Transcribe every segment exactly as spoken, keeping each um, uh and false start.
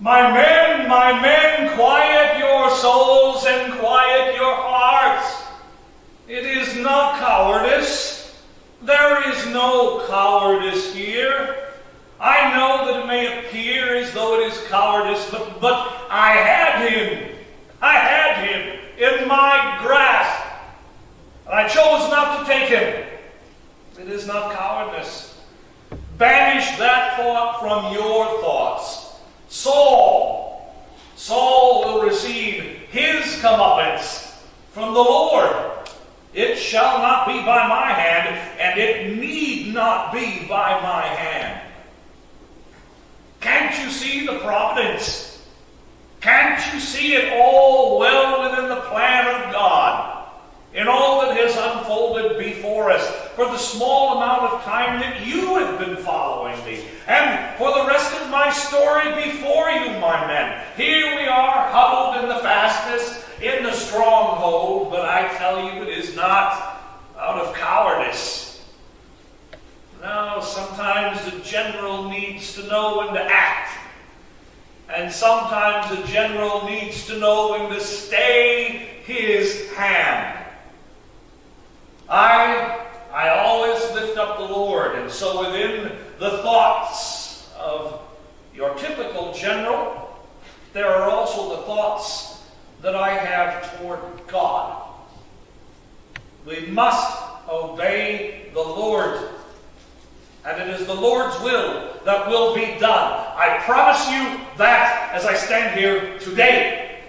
My men, my men, quiet your souls and quiet your hearts. It is not cowardice. There is no cowardice here. I know that it may appear as though it is cowardice, but, but I had him. I had him in my grasp. And I chose not to take him. It is not cowardice. Banish that thought from your thoughts. Saul, Saul will receive his comeuppance from the Lord. It shall not be by my hand, and it need not be by my hand. Can't you see the providence? Can't you see it all well within the plan of God? In all that has unfolded before us, for the small amount of time that you have been following me, and for the rest of my story before you, my men. Here we are, huddled in the fastness, in the stronghold, but I tell you, it is not out of cowardice. No, sometimes the general needs to know when to act, and sometimes the general needs to know when to stay his hand. I, I always lift up the Lord, and so within the thoughts of your typical general, there are also the thoughts that I have toward God. We must obey the Lord, and it is the Lord's will that will be done. I promise you that as I stand here today.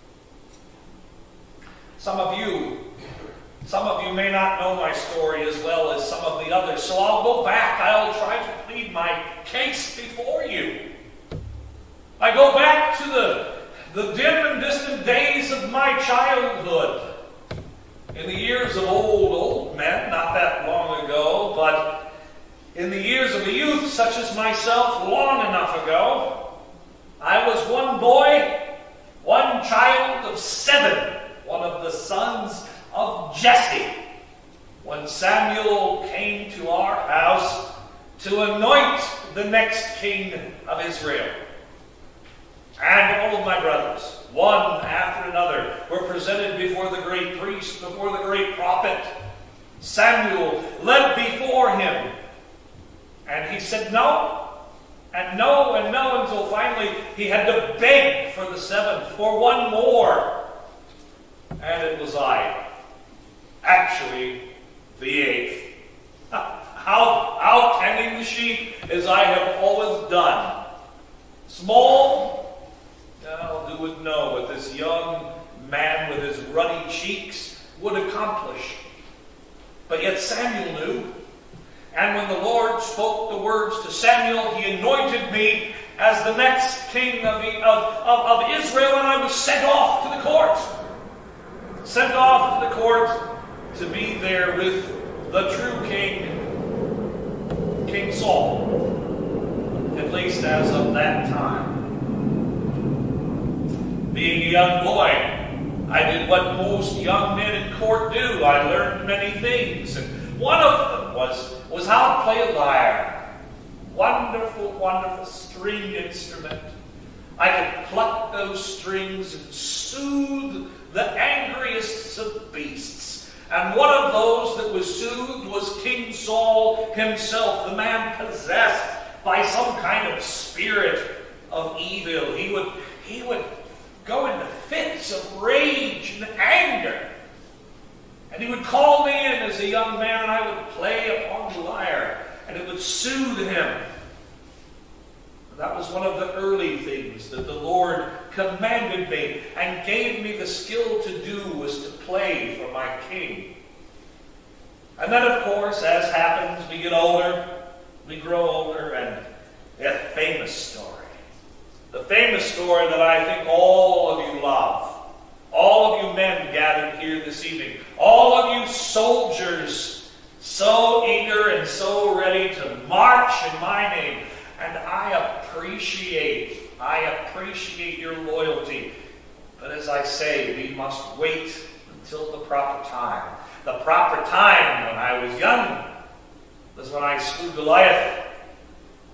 Some of you Some of you may not know my story as well as some of the others, so I'll go back. I'll try to plead my case before you. I go back to the, the dim and distant days of my childhood. In the years of old, old men, not that long ago, but in the years of a youth such as myself, long enough ago, I was one boy, one child of seven, one of the sons of Jesse, when Samuel came to our house to anoint the next king of Israel. And all of my brothers, one after another, were presented before the great priest, before the great prophet. Samuel led before him, and he said no, and no, and no, until finally he had to beg for the seventh, for one more. And it was I. Actually, the eighth. Out, out tending the sheep as I have always done. Small, well, who would know what this young man with his ruddy cheeks would accomplish? But yet Samuel knew. And when the Lord spoke the words to Samuel, he anointed me as the next king of, of, of, of Israel, and I was sent off to the court. Sent off to the court to be there with the true king, King Saul, at least as of that time. Being a young boy, I did what most young men in court do. I learned many things, and one of them was, was how to play a lyre. Wonderful, wonderful stringed instrument. I could pluck those strings and soothe the angriest of beasts. And one of those that was soothed was King Saul himself, the man possessed by some kind of spirit of evil. He would, he would go into fits of rage and anger. And he would call me in as a young man, and I would play upon the lyre, and it would soothe him. That was one of the early things that the Lord commanded me and gave me the skill to do, was to play for my king. And then, of course, as happens, we get older, we grow older, and a famous story. The famous story that I think all of you love. All of you men gathered here this evening. All of you soldiers so eager and so ready to march in my name. And I appreciate, I appreciate your loyalty. But as I say, we must wait until the proper time. The proper time when I was young was when I slew Goliath.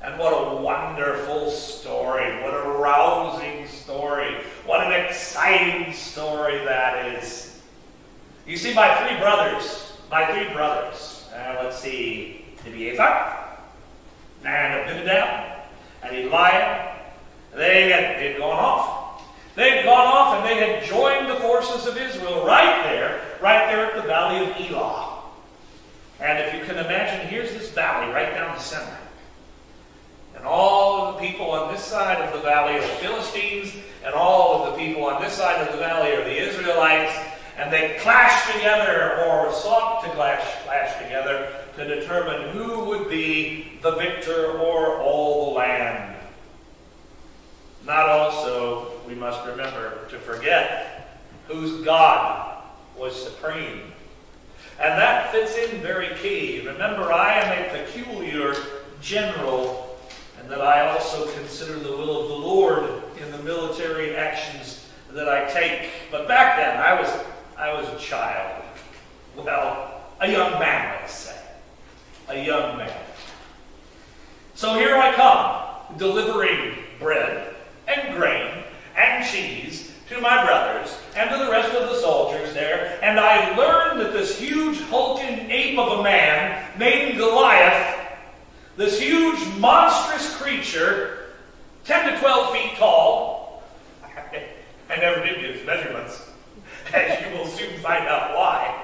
And what a wonderful story. What a rousing story. What an exciting story that is. You see, my three brothers, my three brothers, uh, let's see, Abiathar, and Abinadab, and Eliab, they had, they had gone off. They had gone off and they had joined the forces of Israel right there, right there at the valley of Elah. And if you can imagine, here's this valley right down the center. And all of the people on this side of the valley are the Philistines, and all of the people on this side of the valley are the Israelites, and they clashed together, or sought to clash, clash together, to determine who would be the victor or all the land. Not also, we must remember to forget, whose God was supreme. And that fits in very key. Remember, I am a peculiar general, and that I also consider the will of the Lord in the military actions that I take. But back then, I was, I was a child. Well, a young man, let's say. A young man. So here I come, delivering bread and grain and cheese to my brothers and to the rest of the soldiers there, and I learned that this huge hulking ape of a man named Goliath, this huge monstrous creature, ten to twelve feet tall, I never did get his measurements, as you will soon find out why.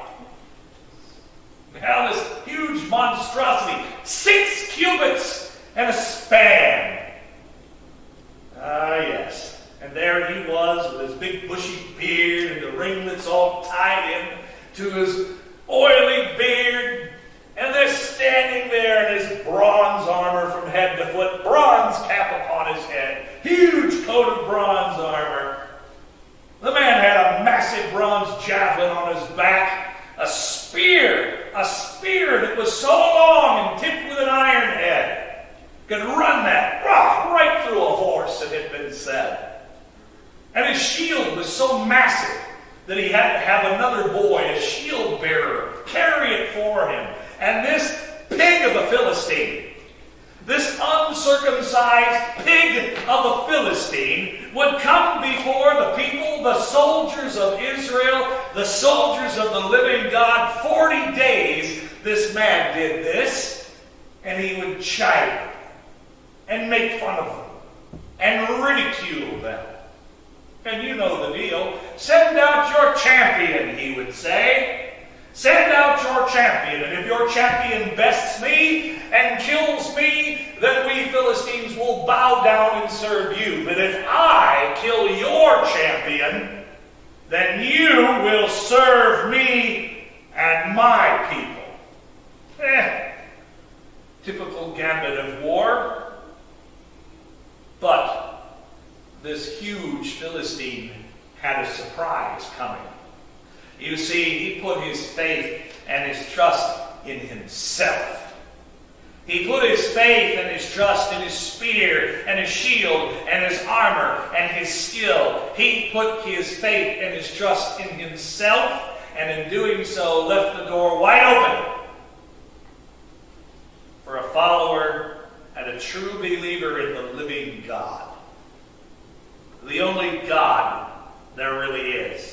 Now this huge monstrosity, six cubits and a span. Ah, yes. And there he was with his big bushy beard and the ringlets all tied in to his oily beard. And they're standing there in his bronze armor from head to foot, bronze cap upon his head, huge coat of bronze armor. The man had a massive bronze javelin on his back, a spear, a spear that was so long and tipped with an iron head, could run that right through a horse, it had been said. And his shield was so massive that he had to have another boy, a shield bearer, carry it for him. And this pig of a Philistine, this uncircumcised pig of a Philistine, would come before the people, the soldiers of Israel, the soldiers of the living God. Forty days this man did this, and he would chide them and make fun of them and ridicule them. And you know the deal. Send out your champion, he would say. Send out your champion, and if your champion bests me and kills me, then we Philistines will bow down and serve you. But if I kill your champion, then you will serve me and my people. Eh, typical gambit of war. But this huge Philistine had a surprise coming. You see, he put his faith and his trust in himself. He put his faith and his trust in his spear and his shield and his armor and his skill. He put his faith and his trust in himself, and in doing so left the door wide open for a follower and a true believer in the living God. The only God there really is.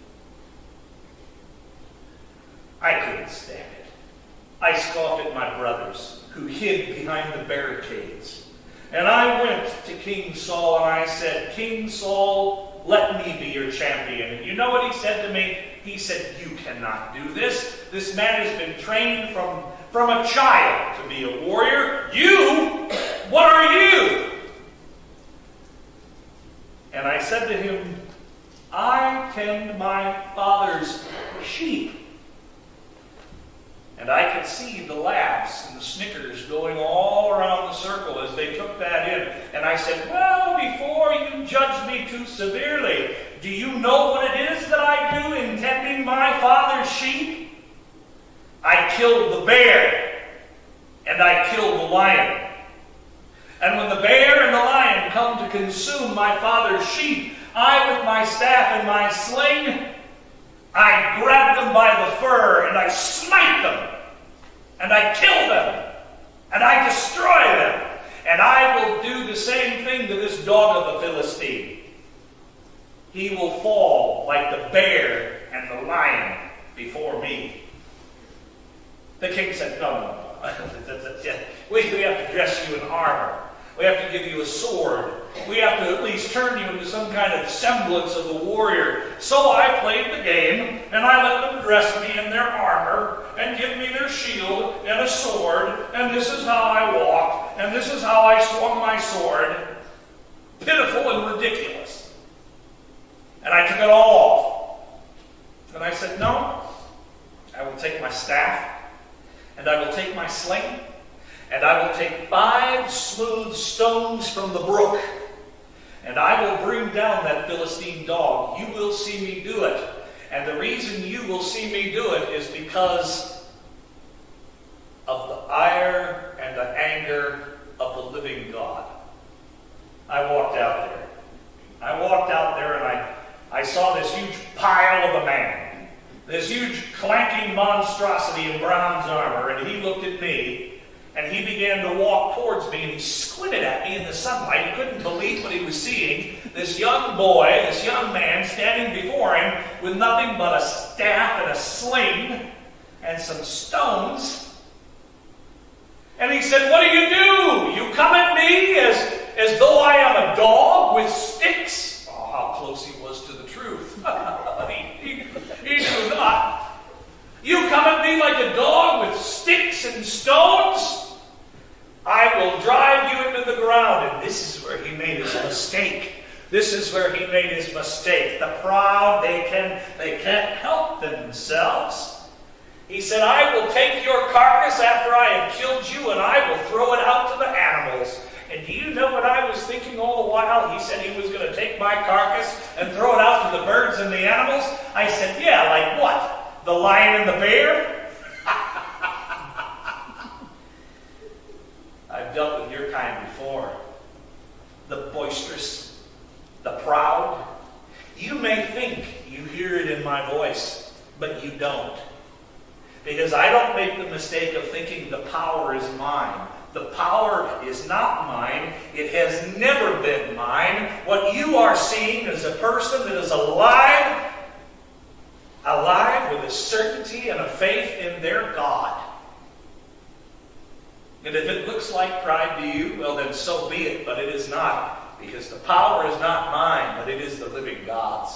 I couldn't stand it. I scoffed at my brothers who hid behind the barricades. And I went to King Saul and I said, King Saul, let me be your champion. And you know what he said to me? He said, you cannot do this. This man has been trained from, from a child to be a warrior. You? What are you? And I said to him, I tend my father's sheep. And I could see the laughs and the snickers going all around the circle as they took that in. And I said, well, before you judge me too severely, do you know what it is that I do in tending my father's sheep? I killed the bear, and I killed the lion. And when the bear and the lion come to consume my father's sheep, I, with my staff and my sling, I grab them by the fur, and I smite them, and I kill them, and I destroy them. And I will do the same thing to this dog of the Philistine. He will fall like the bear and the lion before me. The king said, no, no, no. we, we have to dress you in armor. We have to give you a sword. We have to at least turn you into some kind of semblance of a warrior. So I played the game, and I let them dress me in their armor, and give me their shield and a sword, and this is how I walked, and this is how I swung my sword. Pitiful and ridiculous. And I took it all off. And I said, no, I will take my staff, and I will take my sling, and I will take five smooth stones from the brook, and I will bring down that Philistine dog. You will see me do it. And the reason you will see me do it is because of the ire and the anger of the living God. I walked out there. I walked out there and I, I saw this huge pile of a man, this huge clanking monstrosity in bronze armor, and he looked at me. And he began to walk towards me, and he squinted at me in the sunlight. He couldn't believe what he was seeing. This young boy, this young man, standing before him with nothing but a staff and a sling and some stones. And he said, what do you do? You come at me as, as though I am a dog with sticks? Oh, how close he was to the truth. he, he, he knew not. You come at me like a dog with sticks and stones? I will drive you into the ground. And this is where he made his mistake. This is where he made his mistake. The proud, they, can, they can't help themselves. He said, I will take your carcass after I have killed you, and I will throw it out to the animals. And do you know what I was thinking all the while? He said he was going to take my carcass and throw it out to the birds and the animals. I said, yeah, like what? The lion and the bear? I've dealt with your kind before. The boisterous, the proud. You may think you hear it in my voice, but you don't. Because I don't make the mistake of thinking the power is mine. The power is not mine. It has never been mine. What you are seeing is a person that is alive, alive with a certainty and a faith in their God. And if it looks like pride to you, well then so be it, but it is not. Because the power is not mine, but it is the living God's.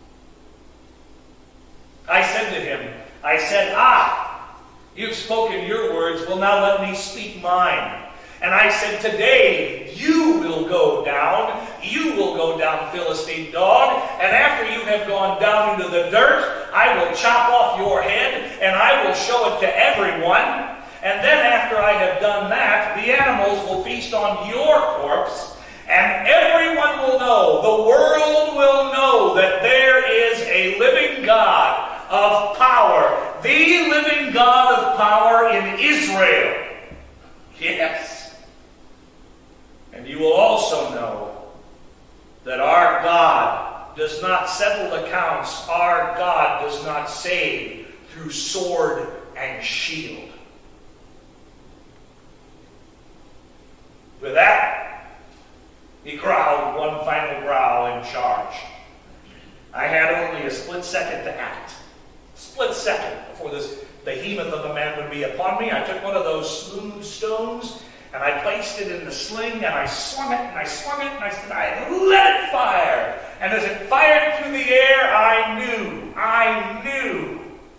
I said to him, I said, ah, you've spoken your words, well now let me speak mine. And I said, today you will go down, you will go down, Philistine dog, and after you have gone down into the dirt, I will chop off your head, and I will show it to everyone. And then after I have done that, the animals will feast on your corpse, and everyone will know, the world will know that there is a living God of power, the living God of power in Israel. Yes. And you will also know that our God does not settle accounts. Our God does not save through sword and shield. With that, he growled one final growl and charged. I had only a split second to act. Split second before this behemoth of a man would be upon me. I took one of those smooth stones and I placed it in the sling and I swung it and I swung it and I said, I let it fire. And as it fired through the air, I knew, I knew,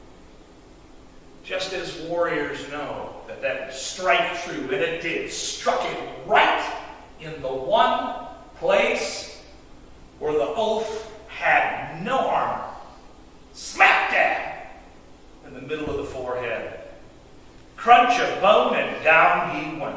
just as warriors know, that that would strike true, and it did. Struck it right in the one place where the oaf had no armor. Smack dab in the middle of the forehead. Crunch of bone, and down he went.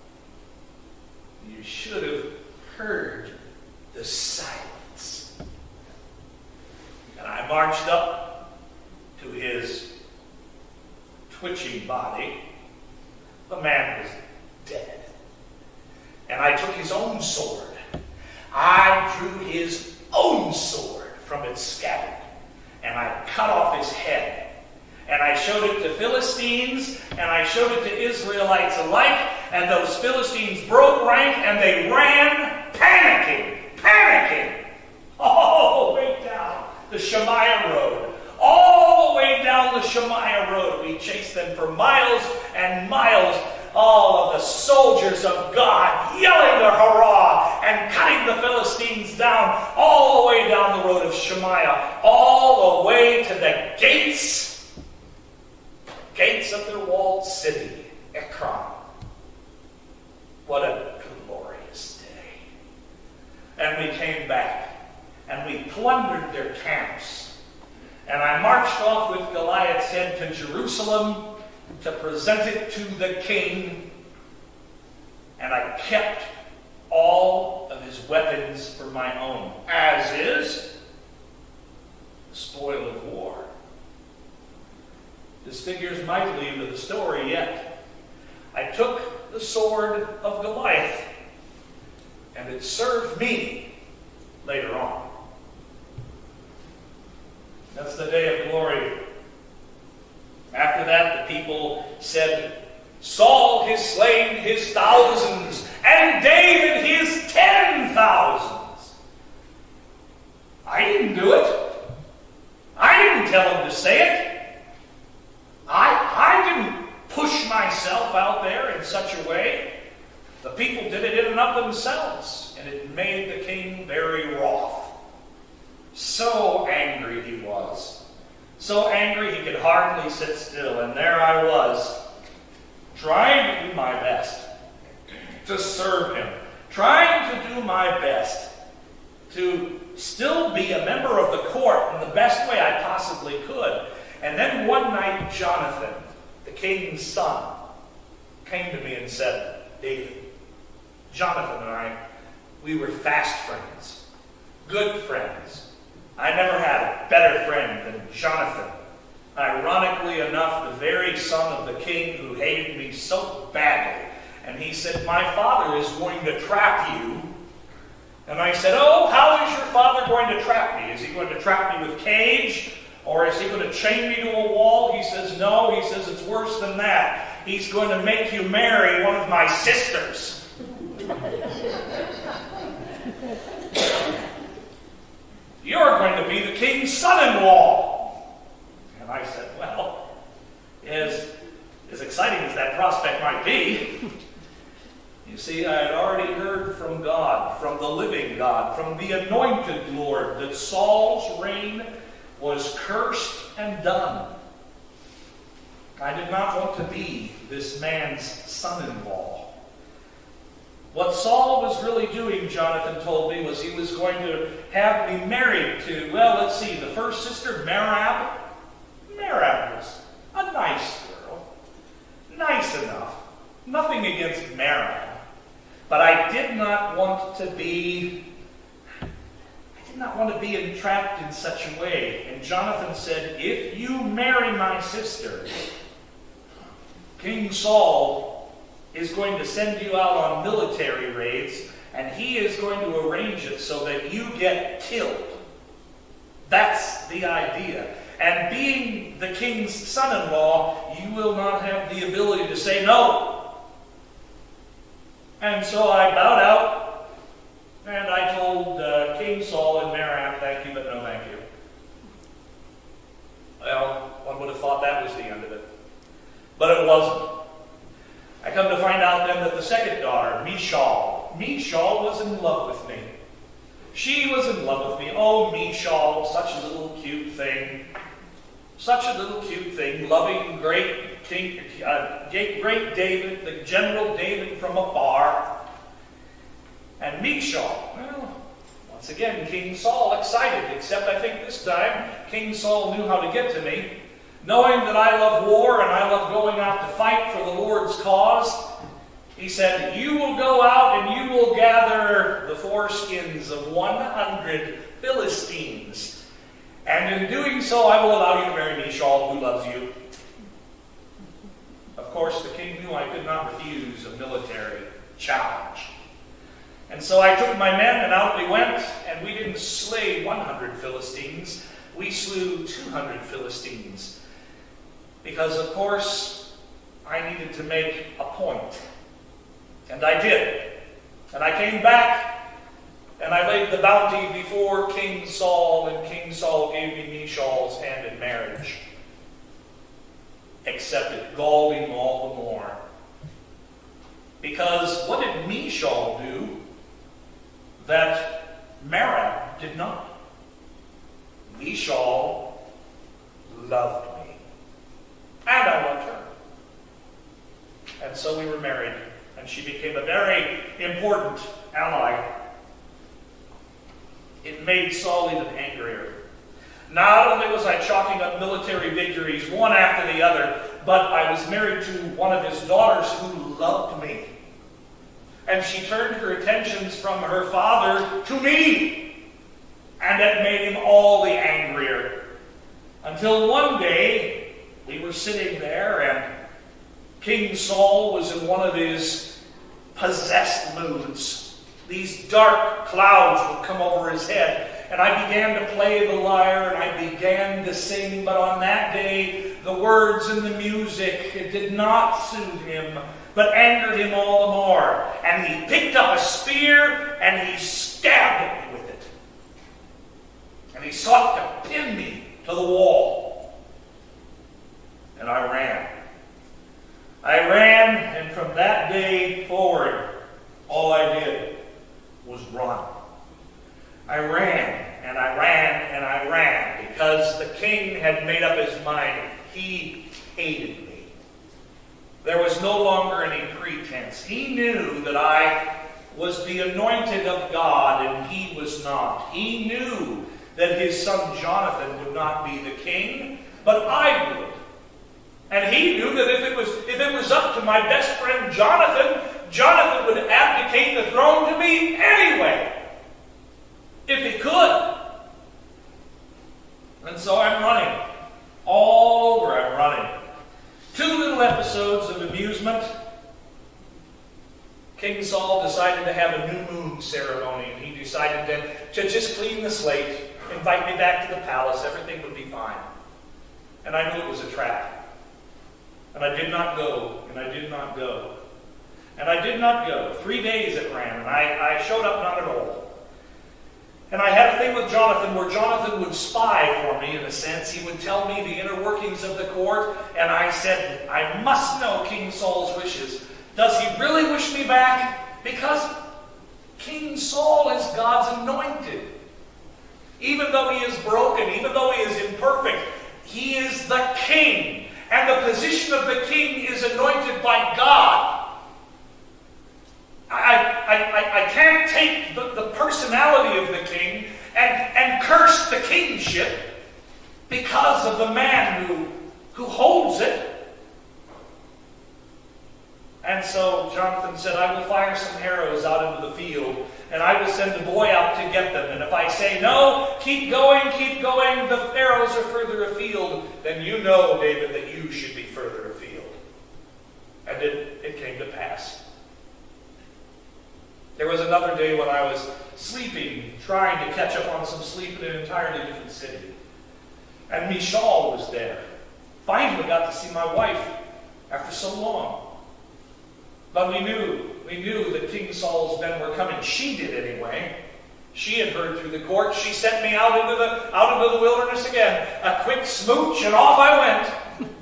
You should have heard the silence. And I marched up to his twitching body. The man was dead. And I took his own sword. I drew his own sword from its scabbard. And I cut off his head. And I showed it to Philistines, and I showed it to Israelites alike, And those Philistines broke rank and they ran panicking, panicking, all the way down the Shemaiah Road. All the way down the Shemaiah Road. We chased them for miles and miles. All of the soldiers of God yelling their hurrah and cutting the Philistines down all the way down the road of Shemaiah, all the way to the gates, gates of their walled city, Ekron. What a glorious day. And we came back and we plundered their camps. And I marched off with Goliath's head to Jerusalem to present it to the king, and I kept all of his weapons for my own, as is the spoil of war. This figures mightily into the story yet. I took the sword of Goliath, and it served me later on. That's the day of glory. After that, the people said, Saul has slain his thousands, and David his ten thousands. I didn't do it. I didn't tell him to say it. I, I didn't push myself out there in such a way. The people did it in and of themselves, and it made the king very wroth. So angry he was. So angry he could hardly sit still. And there I was, trying to do my best to serve him. Trying to do my best to still be a member of the court in the best way I possibly could. And then one night, Jonathan, the king's son, came to me and said, David, Jonathan and I, we were fast friends, good friends. I never had a better friend than Jonathan. Ironically enough, the very son of the king who hated me so badly. And he said, my father is going to trap you. And I said, oh, how is your father going to trap me? Is he going to trap me with cage? Or is he going to chain me to a wall? He says, no. He says, it's worse than that. He's going to make you marry one of my sisters. You're going to be the king's son-in-law. And I said, well, as, as exciting as that prospect might be, you see, I had already heard from God, from the living God, from the anointed Lord, that Saul's reign was cursed and done. I did not want to be this man's son-in-law. What Saul was really doing, Jonathan told me, was he was going to have me married to, well, let's see, the first sister, Merab. Merab was a nice girl. Nice enough. Nothing against Merab. But I did not want to be, I did not want to be entrapped in such a way. And Jonathan said, if you marry my sister, King Saul is going to send you out on military raids, and he is going to arrange it so that you get killed. That's the idea. And being the king's son-in-law, you will not have the ability to say no. And so I bowed out, and I told uh, King Saul and Merab, thank you, but no thank you. Well, one would have thought that was the end of it. But it wasn't. I come to find out then that the second daughter, Michal, Michal was in love with me. She was in love with me. Oh, Michal, such a little cute thing. Such a little cute thing, loving great King, uh, great David, the General David from afar. And Michal, well, once again, King Saul excited, except I think this time King Saul knew how to get to me. Knowing that I love war and I love going out to fight for the Lord's cause, he said, you will go out and you will gather the foreskins of one hundred Philistines. And in doing so, I will allow you to marry Michal, who loves you. Of course, the king knew I could not refuse a military challenge. And so I took my men and out we went, and we didn't slay one hundred Philistines. We slew two hundred Philistines. Because, of course, I needed to make a point. And I did. And I came back, and I laid the bounty before King Saul, and King Saul gave me Michal's hand in marriage. Except it galled him all the more. Because what did Michal do that Merab did not? Michal loved me. And I loved her. And so we were married. And she became a very important ally. It made Saul even angrier. Not only was I chalking up military victories one after the other, but I was married to one of his daughters who loved me. And she turned her attentions from her father to me. And it made him all the angrier. Until one day, we were sitting there, and King Saul was in one of his possessed moods. These dark clouds would come over his head. And I began to play the lyre, and I began to sing. But on that day, the words and the music, it did not soothe him, but angered him all the more. And he picked up a spear, and he stabbed me with it. And he sought to pin me to the wall. And I ran. I ran, and from that day forward, all I did was run. I ran, and I ran, and I ran, because the king had made up his mind. He hated me. There was no longer any pretense. He knew that I was the anointed of God, and he was not. He knew that his son Jonathan would not be the king, but I would. And he knew that if it was, if it was up to my best friend Jonathan, Jonathan would abdicate the throne to me anyway, if he could. And so I'm running. All over I'm running. Two little episodes of amusement. King Saul decided to have a new moon ceremony, and he decided to, to just clean the slate, invite me back to the palace, everything would be fine. And I knew it was a trap. And I did not go, and I did not go. And I did not go. Three days it ran, and I, I showed up not at all. And I had a thing with Jonathan where Jonathan would spy for me, in a sense. He would tell me the inner workings of the court, and I said, I must know King Saul's wishes. Does he really wish me back? Because King Saul is God's anointed. Even though he is broken, even though he is imperfect, he is the king. And the position of the king is anointed by God. I, I, I, I can't take the, the personality of the king and, and curse the kingship because of the man who, who holds it. And so Jonathan said, I will fire some arrows out into the field, and I will send a boy out to get them. And if I say, no, keep going, keep going, the arrows are further afield, then you know, David, that you should be further afield. And it, it came to pass. There was another day when I was sleeping, trying to catch up on some sleep in an entirely different city. And Michal was there. Finally got to see my wife after so long. But we knew, we knew that King Saul's men were coming. She did anyway. She had heard through the court. She sent me out into the, out into the wilderness again. A quick smooch, and off I went.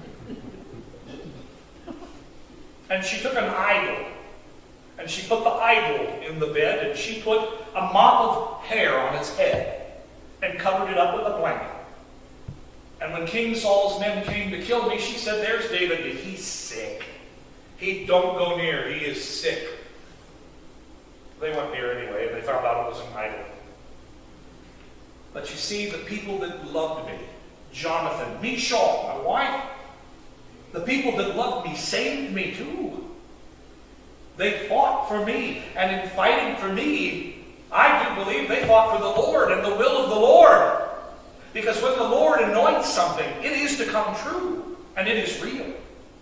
And she took an idol. And she put the idol in the bed, and she put a mop of hair on its head and covered it up with a blanket. And when King Saul's men came to kill me, she said, there's David. He's sick. He don't go near. He is sick. They went near anyway, and they found out it was an idol. But you see, the people that loved me, Jonathan, Michal, my wife, the people that loved me saved me too. They fought for me, and in fighting for me, I do believe they fought for the Lord and the will of the Lord. Because when the Lord anoints something, it is to come true, and it is real.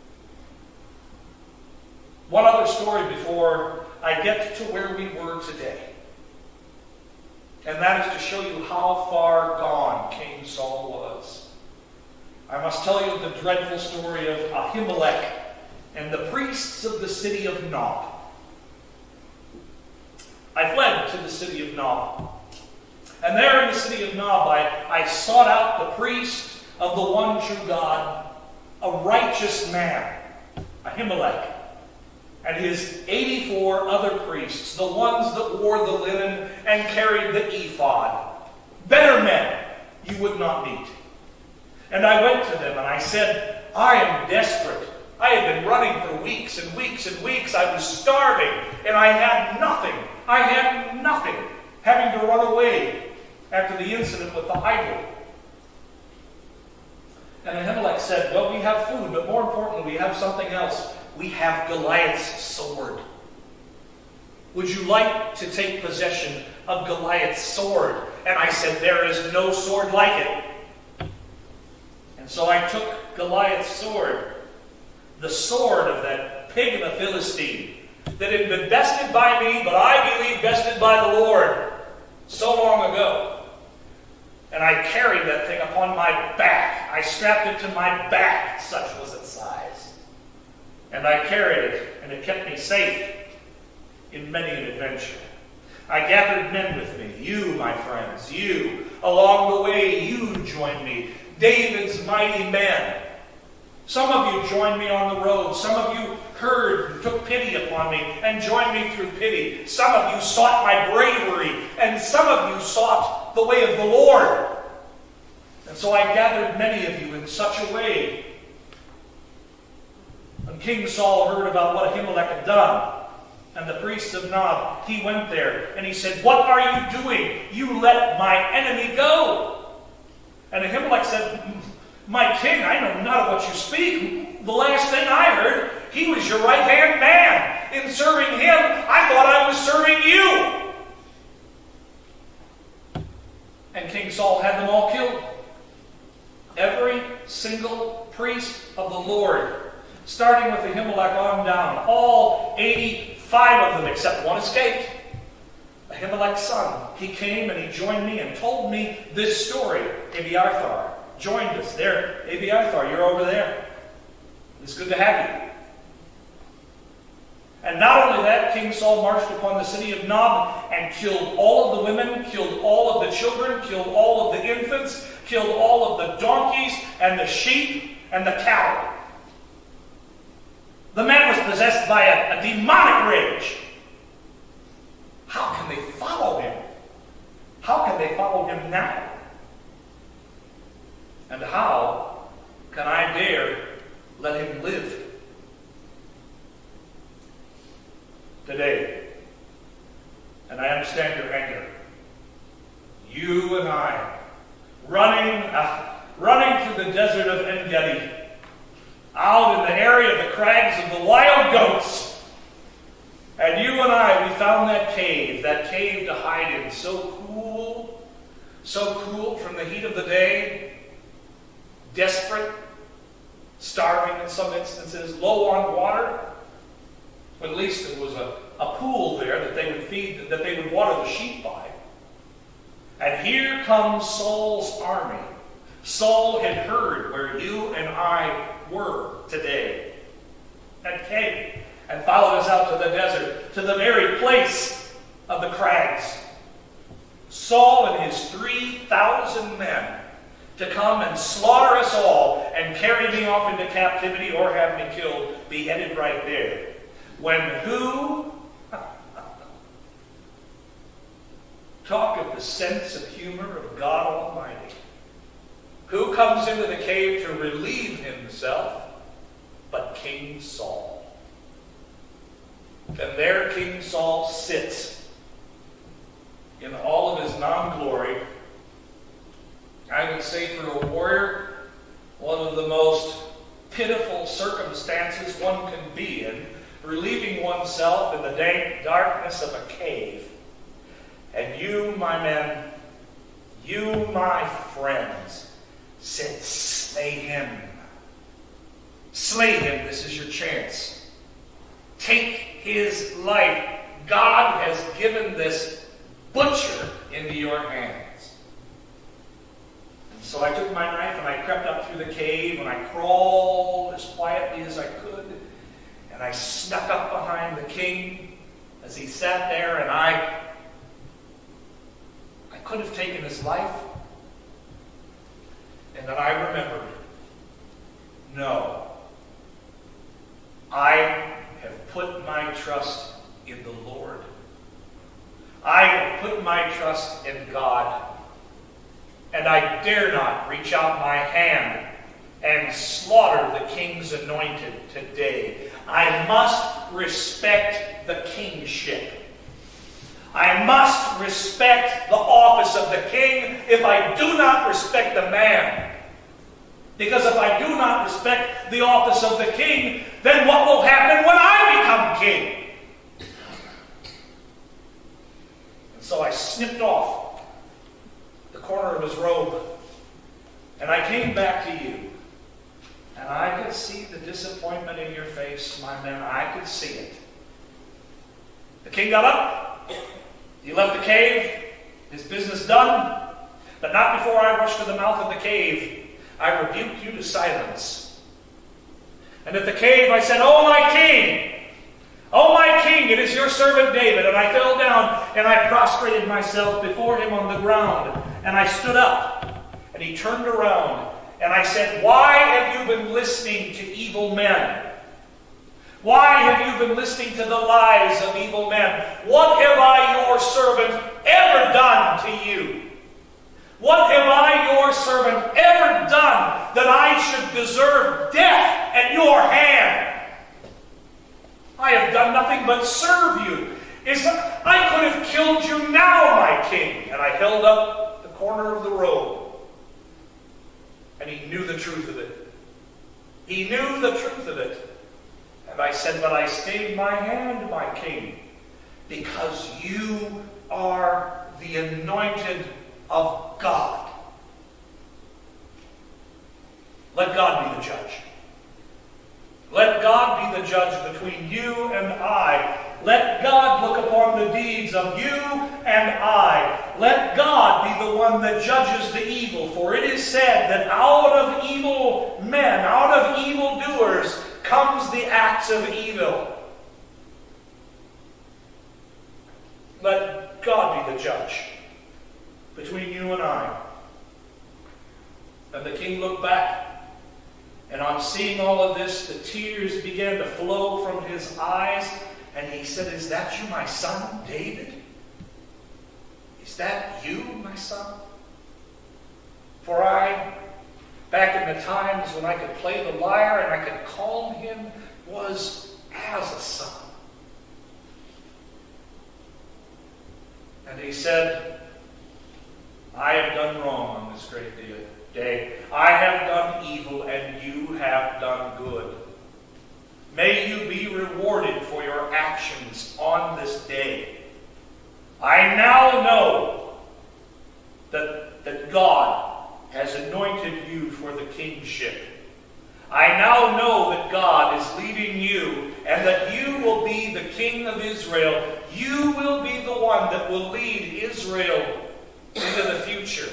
One other story before I get to where we were today. And that is to show you how far gone King Saul was. I must tell you the dreadful story of Ahimelech and the priests of the city of Nob. I fled to the city of Nob. And there in the city of Nob, I, I sought out the priest of the one true God, a righteous man, Ahimelech, and his eighty-four other priests, the ones that wore the linen and carried the ephod. Better men you would not meet. And I went to them and I said, I am desperate. I had been running for weeks and weeks and weeks. I was starving and I had nothing. I had nothing, having to run away after the incident with the idol. And Ahimelech said, well, we have food, but more importantly, we have something else. We have Goliath's sword. Would you like to take possession of Goliath's sword? And I said, there is no sword like it. And so I took Goliath's sword, the sword of that pig of a Philistine that had been bested by me, but I believe bested by the Lord so long ago. And I carried that thing upon my back. I strapped it to my back, such was its size. And I carried it, and it kept me safe in many an adventure. I gathered men with me, you, my friends, you. Along the way, you joined me, David's mighty men. Some of you joined me on the road. Some of you heard and took pity upon me and joined me through pity. Some of you sought my bravery, and some of you sought the way of the Lord. And so I gathered many of you in such a way. When King Saul heard about what Ahimelech had done, and the priests of Nob, he went there, and he said, what are you doing? You let my enemy go. And Ahimelech said, my king, I know not of what you speak. The last thing I heard, he was your right-hand man. In serving him, I thought I was serving you. And King Saul had them all killed. Every single priest of the Lord, starting with Ahimelech on down, all eighty-five of them except one escaped. Ahimelech's son, he came and he joined me and told me this story. Abiathar joined us there. Abiathar, you're over there. It's good to have you. And not only that, King Saul marched upon the city of Nob and killed all of the women, killed all of the children, killed all of the infants, killed all of the donkeys and the sheep and the cattle. The man was possessed by a, a demonic rage. How can they follow him? How can they follow him now? And how can I dare let him live? Today, and I understand your anger, you and I, running, uh, running through the desert of En-Gedi, out in the area of the crags of the wild goats, and you and I, we found that cave, that cave to hide in, so cool, so cool from the heat of the day, desperate, starving in some instances, low on water. But at least there was a, a pool there that they would feed, that they would water the sheep by. And here comes Saul's army. Saul had heard where you and I were today, and came and followed us out to the desert, to the very place of the crags. Saul and his three thousand men to come and slaughter us all and carry me off into captivity or have me killed, beheaded right there. When who? Talk of the sense of humor of God Almighty. Who comes into the cave to relieve himself but King Saul? And there King Saul sits in all of his non-glory. I would say for a warrior, one of the most pitiful circumstances one can be in, relieving oneself in the dank darkness of a cave. And you, my men, you, my friends, said, slay him. Slay him. This is your chance. Take his life. God has given this butcher into your hands. And so I took my knife and I crept up through the cave and I crawled as quietly as I could. And I snuck up behind the king as he sat there, and I could have taken his life. And then I remembered, no, I have put my trust in the Lord. I have put my trust in God. And I dare not reach out my hand and slaughter the king's anointed today. I must respect the kingship. I must respect the office of the king if I do not respect the man. Because if I do not respect the office of the king, then what will happen when I become king? And so I snipped off the corner of his robe, and I came back to you. And I could see the disappointment in your face, my men. I could see it. The king got up. He left the cave. His business done. But not before I rushed to the mouth of the cave. I rebuked you to silence. And at the cave I said, "O my king! O my king, it is your servant David." And I fell down and I prostrated myself before him on the ground. And I stood up. And he turned around. And I said, "Why have you been listening to evil men? Why have you been listening to the lies of evil men? What have I, your servant, ever done to you? What have I, your servant, ever done that I should deserve death at your hand? I have done nothing but serve you. Is I could have killed you now, my king." And I held up the corner of the robe. And he knew the truth of it. He knew the truth of it. And I said, "But I stayed my hand, my king, because you are the anointed of God." Let God be the judge. Let God be the judge between you and I. Let God look upon the deeds of you and I. Let God be the one that judges the evil. For it is said that out of evil men, out of evil doers, comes the acts of evil. Let God be the judge between you and I. And the king looked back. And on seeing all of this, the tears began to flow from his eyes. And he said, "Is that you, my son, David? Is that you, my son? For I, back in the times when I could play the lyre and I could calm him, was as a son." And he said, "I have done wrong on this great day. I have done evil, and you have done good. May you be rewarded for your actions on this day. I now know that, that God has anointed you for the kingship. I now know that God is leading you, and that you will be the king of Israel. You will be the one that will lead Israel into the future."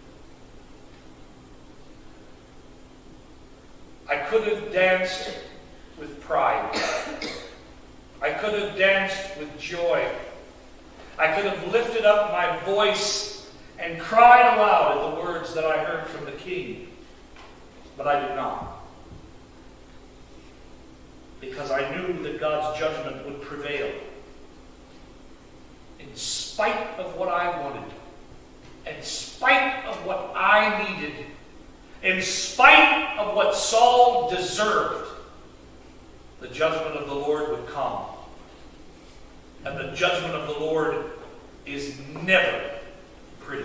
I could have danced with pride. I could have danced with joy. I could have lifted up my voice and cried aloud at the words that I heard from the king. But I did not. Because I knew that God's judgment would prevail. In spite of what I wanted, in spite of what I needed, in spite of what Saul deserved, the judgment of the Lord would come. And the judgment of the Lord is never pretty.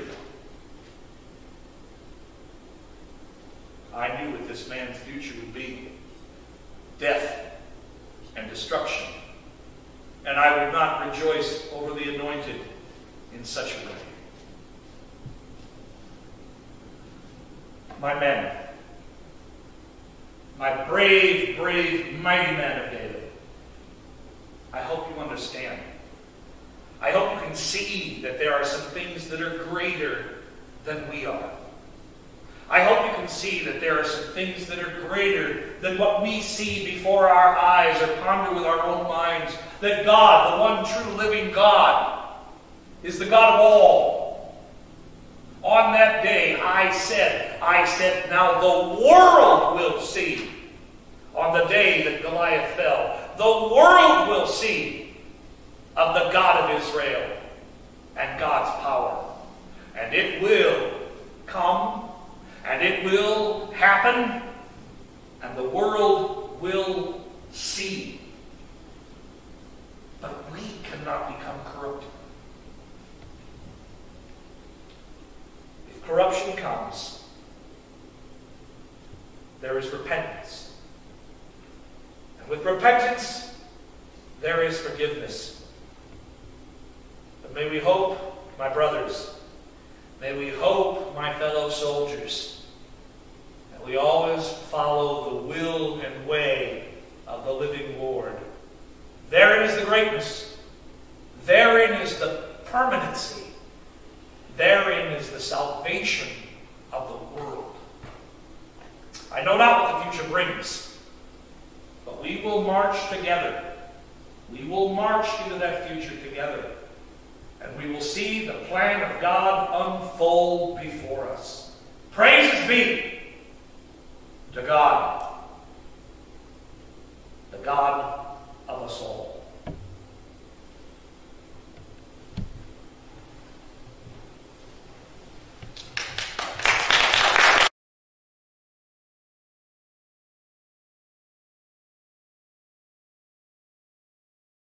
I knew what this man's future would be: death and destruction. And I would not rejoice over the anointed in such a way. My men, my brave, brave, mighty men of David, I hope you understand. I hope you can see that there are some things that are greater than we are. I hope you can see that there are some things that are greater than what we see before our eyes or ponder with our own minds. That God, the one true living God, is the God of all. On that day I said, I said, now the world will see. On the day that Goliath fell, the world will see of the God of Israel and God's power. And it will come, and it will happen, and the world will see. But we cannot become corrupt. If corruption comes, there is repentance. And with repentance, there is forgiveness. But may we hope, my brothers, may we hope, my fellow soldiers, that we always follow the will and way of the living Lord. Therein is the greatness. Therein is the permanency. Therein is the salvation of the world. I know not what the future brings, but we will march together. We will march into that future together. And we will see the plan of God unfold before us. Praises be to God, the God